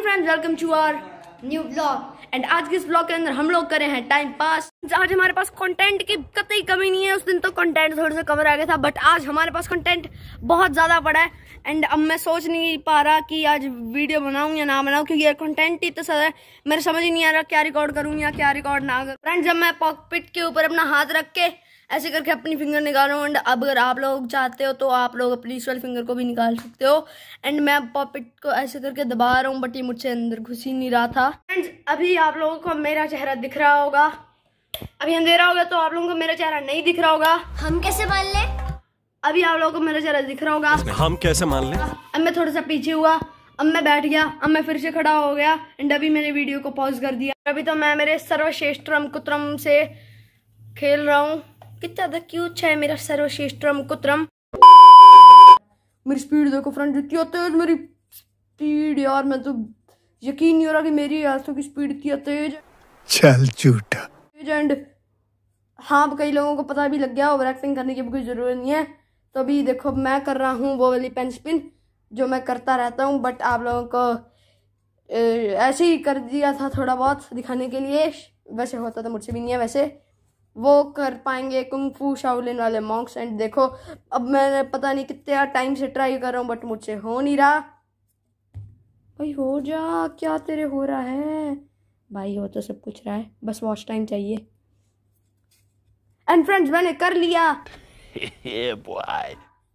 Morning friends, welcome to our new blog. And आज के इस ब्लॉग के अंदर हम लोग करे हैं टाइम पास। आज हमारे पास कंटेंट की कतई कमी नहीं है। उस दिन तो कंटेंट थोड़ा सा कवर आ गया था, बट आज हमारे पास कंटेंट बहुत ज्यादा पड़ा है। एंड अब मैं सोच नहीं पा रहा कि आज वीडियो बनाऊं या ना बनाऊं, क्योंकि यार कंटेंट इतना सारा है, मेरे समझ ही नहीं आ रहा क्या रिकॉर्ड करूं या क्या रिकॉर्ड ना करूं। फ्रेंड्स, जब मैं कॉकपिट के ऊपर अपना हाथ रख के ऐसे करके अपनी फिंगर निकालूं, एंड अब अगर आप लोग चाहते हो तो आप लोग अपनी इस वाली फिंगर को भी निकाल सकते हो। एंड मैं पॉपिट को ऐसे करके दबा रहा हूँ, बट ये मुझसे अंदर घुस ही नहीं रहा था। फ्रेंड्स, अभी आप लोगों को मेरा चेहरा दिख रहा होगा, अभी अंधेरा होगा तो आप लोगों को मेरा चेहरा नहीं दिख रहा होगा। हम कैसे मान ले? अभी आप लोगों को मेरा चेहरा दिख रहा होगा, हम कैसे मान ले? अब मैं थोड़ा सा पीछे हुआ, अब मैं बैठ गया, अब मैं फिर से खड़ा हो गया, एंड अभी मैंने वीडियो को पॉज कर दिया। अभी तो मैं मेरे सर्वश्रेष्ठम कुत्रम से खेल रहा हूँ। कितना ज्यादा क्यूट है मेरा सर्वश्रेष्ठम कुत्रम। मेरी स्पीड देखो फ्रेंड, इतनी तेज मेरी स्पीड यार, मैं तो यकीन नहीं हो रहा कि मेरी आंसू की स्पीड इतनी तेज। चल झूठा। एंड हाँ, कई लोगों को पता भी लग गया, ओवर एक्टिंग करने की भी कोई जरूरत नहीं है। तो अभी देखो मैं कर रहा हूँ वो वाली पेन स्पिन जो मैं करता रहता हूँ, बट आप लोगों को ऐसे ही कर दिया था थोड़ा बहुत दिखाने के लिए। वैसे होता तो मुझसे भी नहीं है, वैसे वो कर पाएंगे कुंग फू शाओलिन वाले मॉन्क्स। एंड देखो अब मैंने पता नहीं कितने टाइम से ट्राई कर रहा हूँ, बट मुझसे हो नहीं रहा। भाई हो जा, क्या तेरे हो रहा है भाई? हो तो सब कुछ रहा है, बस वॉच टाइम चाहिए। एंड फ्रेंड्स, मैंने कर लिया। बॉय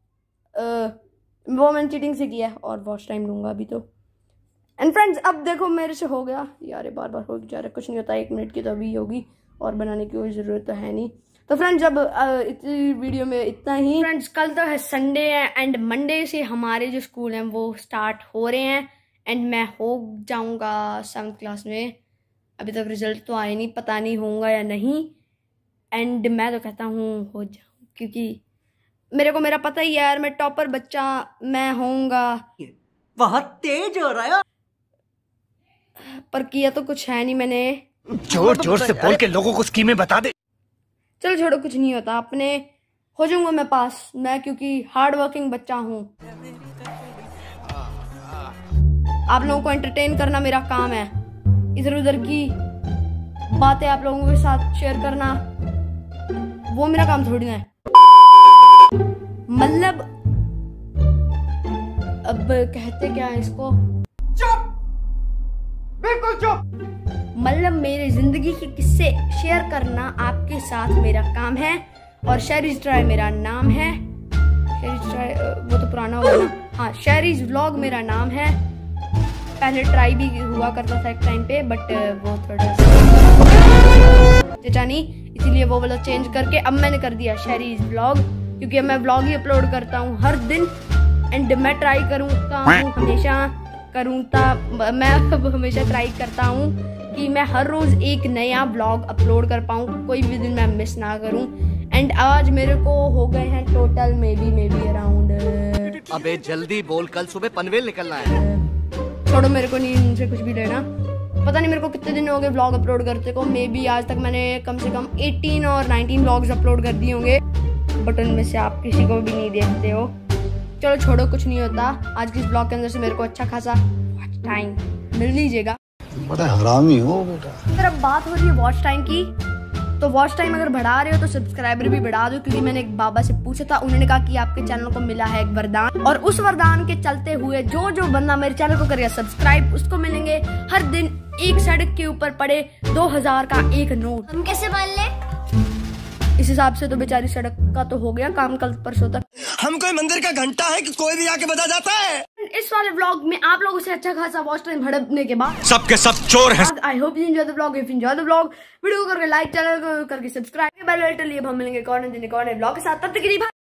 वो मैंने चीटिंग से किया और वॉच टाइम लूंगा अभी तो। एंड फ्रेंड्स, अब देखो मेरे से हो गया यार, बार बार हो जा रहा, कुछ नहीं होता, 1 मिनट की तो अभी होगी और बनाने की कोई ज़रूरत तो है नहीं। तो फ्रेंड्स, अब इतनी वीडियो में इतना ही। फ्रेंड्स, कल तो है संडे है, एंड मंडे से हमारे जो स्कूल हैं वो स्टार्ट हो रहे हैं, एंड मैं हो जाऊंगा 7th क्लास में। अभी तक रिजल्ट तो आए नहीं, पता नहीं होऊंगा या नहीं। एंड मैं तो कहता हूँ हो जाऊँ, क्योंकि मेरे को मेरा पता ही है यार, मैं टॉपर बच्चा मैं होऊंगा। बहुत तेज हो रहा है, पर किया तो कुछ है नहीं मैंने। जोर जोर से बोल के लोगों को स्कीमें बता दे। चलो छोड़ो, कुछ नहीं होता, अपने हो जाऊंगा मैं पास, मैं क्योंकि हार्ड वर्किंग बच्चा हूँ। आप लोगों को एंटरटेन करना मेरा काम है, इधर उधर की बातें आप लोगों के साथ शेयर करना वो मेरा काम थोड़ी ना है। मतलब अब कहते क्या है इसको, चुप, बिल्कुल चुप। मतलब मेरी जिंदगी के किस्से शेयर करना आपके साथ मेरा काम है, और शहरीज ट्राई मेरा नाम है। शहरीज ट्राई वो तो पुराना होगा ना, हाँ, शहरीज व्लॉग मेरा नाम है। पहले ट्राई भी हुआ करता था एक टाइम पे, बट वो थोड़ा चचा नहीं, इसीलिए वो वाला चेंज करके अब मैंने कर दिया शहरीज व्लॉग, क्योंकि अब मैं व्लॉग ही अपलोड करता हूँ हर दिन। एंड मैं ट्राई करूँगा हमेशा मैं हमेशा ट्राई करता हूँ कि मैं हर रोज एक नया ब्लॉग अपलोड कर पाऊँ, कोई भी दिन मैं मिस ना करूँ। एंड आज मेरे को हो गए हैं टोटल मे बी अराउंड, अबे जल्दी बोल, कल सुबह पनवेल निकलना है। छोड़ो, मेरे को नहीं इनसे कुछ भी लेना। पता नहीं मेरे को कितने दिन हो गए ब्लॉग अपलोड करते को, मे बी आज तक मैंने कम से कम 18 और 19 ब्लॉग्स अपलोड कर दिए होंगे, बट उनमें से आप किसी को भी नहीं देखते हो। चलो छोड़ो, कुछ नहीं होता। आज के इस ब्लॉग के अंदर से मेरे को अच्छा खासा टाइम मिल लीजिएगा। बड़ा हरामी हो बेटा। अगर अब बात हो रही है वॉच टाइम की, तो वॉच टाइम अगर बढ़ा रहे हो तो सब्सक्राइबर भी बढ़ा दो, क्योंकि मैंने एक बाबा से पूछा था, उन्होंने कहा कि आपके चैनल को मिला है एक वरदान, और उस वरदान के चलते हुए जो जो बंदा मेरे चैनल को करेगा सब्सक्राइब, उसको मिलेंगे हर दिन एक सड़क के ऊपर पड़े 2000 का एक नोट। हम कैसे मान ले? इस हिसाब से तो बेचारी सड़क का तो हो गया काम कल परसों तक। हम कोई मंदिर का घंटा है कि कोई भी आके बजा जाता है? इस वाले व्लॉग में आप लोगों से अच्छा खासा वॉच टाइम हड़पने के बाद सबके सब चोर हैं। I hope you enjoy the vlog. If you enjoy the vlog, video को करके लाइक, चैनल को करके सब्सक्राइब, बेल आइकन लिए हम मिलेंगे कौन ब्लॉग के साथ। तब तक के लिए